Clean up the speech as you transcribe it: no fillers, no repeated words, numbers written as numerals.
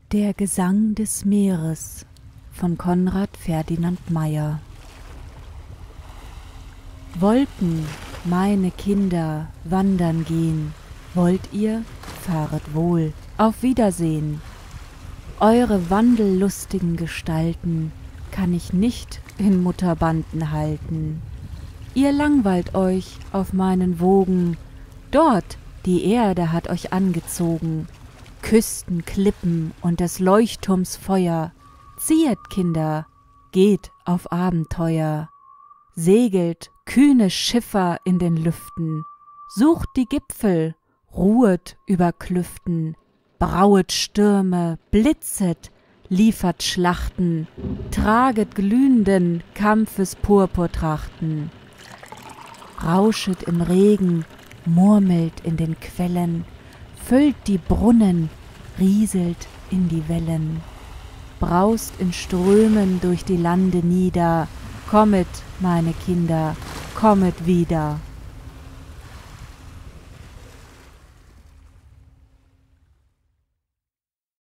Der Gesang des Meeres von Konrad Ferdinand Meyer. Wollten meine Kinder wandern gehen, wollt ihr, fahret wohl, auf Wiedersehen. Eure wandellustigen Gestalten kann ich nicht in Mutterbanden halten. Ihr langweilt euch auf meinen Wogen, dort die Erde hat euch angezogen. Küsten, Klippen und des Leuchtturms Feuer, ziehet, Kinder, geht auf Abenteuer. Segelt, kühne Schiffer in den Lüften, sucht die Gipfel, ruhet über Klüften, brauet Stürme, blitzet, liefert Schlachten, traget glühenden Kampfes Purpurtrachten. Rauschet im Regen, murmelt in den Quellen, füllt die Brunnen, rieselt in die Wellen, braust in Strömen durch die Lande nieder, kommet, meine Kinder, kommet wieder.